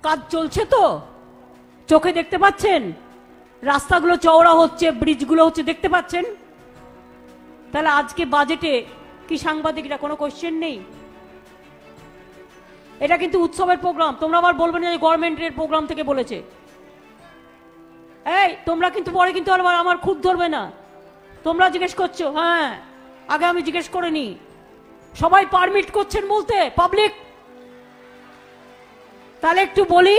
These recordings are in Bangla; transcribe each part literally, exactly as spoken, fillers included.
কাজ চলছে তো, চোখে দেখতে পাচ্ছেন, রাস্তাগুলো চওড়া হচ্ছে, ব্রিজগুলো হচ্ছে, দেখতে পাচ্ছেন। তাহলে আজকে বাজেটে কি সাংবাদিকরা কোনো কোশ্চেন নেই? এটা কিন্তু উৎসবের প্রোগ্রাম, তোমরা আবার বলবে না যে গভর্নমেন্টের প্রোগ্রাম থেকে বলেছে। এই তোমরা কিন্তু পরে কিন্তু আবার আমার খুদ ধরবে না, তোমরা জিজ্ঞেস করছো। হ্যাঁ, আগে আমি জিজ্ঞেস করে নি, সবাই পারমিট করছেন বলতে পাবলিক। তাহলে একটু বলি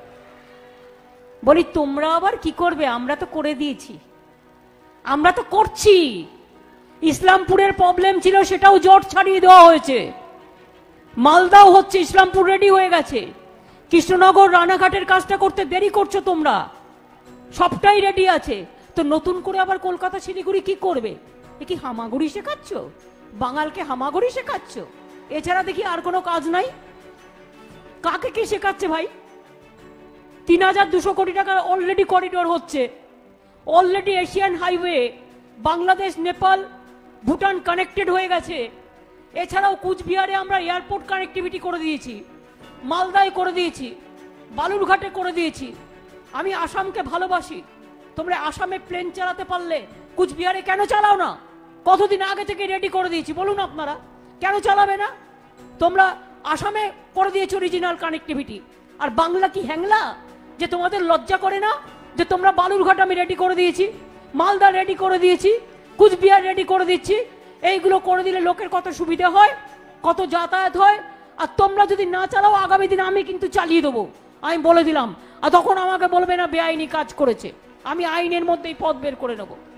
বলি তোমরা আবার কি করবে? আমরা তো করে দিয়েছি, আমরা তো করছি। ইসলামপুরের প্রবলেম ছিল, সেটাও জট ছাড়িয়ে দেওয়া হয়েছে। মালদাও হচ্ছে, ইসলামপুর রেডি হয়ে গেছে। কৃষ্ণনগর রানাঘাটের কাজটা করতে দেরি করছো তোমরা, সবটাই রেডি আছে। তো নতুন করে আবার কলকাতা শিলিগুড়ি কি করবে? এ কি হামাগুড়ি শেখাচ্ছ? বাঙালকে হামাগুড়ি শেখাচ্ছ? এছাড়া দেখি আর কোনো কাজ নাই। কাকে কি শেখাচ্ছে ভাই? তিন হাজার দুশো কোটি টাকার অলরেডি করিডোর হচ্ছে, already Asian highway Bangladesh Nepal Bhutan connected হয়ে গেছে। এছাড়াও কুচবিহারে আমরা এয়ারপোর্ট কানেক্টিভিটি করে দিয়েছি, মালদায় করে দিয়েছি, বালুরঘাটে করে দিয়েছি। আমি আসামকে ভালোবাসি, তোমরা আসামে প্লেন চালাতে পারলে কুচবিহারে কেন চালাও না? কতদিন আগে থেকে রেডি করে দিয়েছি, বলুন আপনারা কেন চালাবে না? তোমরা আসামে করে দিয়েছো রিজিনাল কানেক্টিভিটি, আর বাংলা কি হ্যাংলা যে তোমাদের লজ্জা করে না যে তোমরা বালুরঘাট আমি রেডি করে দিয়েছি, মালদা রেডি করে দিয়েছি, কুচবিহার রেডি করে দিচ্ছি। এইগুলো করে দিলে লোকের কত সুবিধা হয়, কত যাতায়াত হয়। আর তোমরা যদি না চালাও, আগামী দিন আমি কিন্তু চালিয়ে দেবো, আমি বলে দিলাম। আর তখন আমাকে বলবে না বেআইনি কাজ করেছে, আমি আইনের মধ্যেই পথ বের করে নেবো।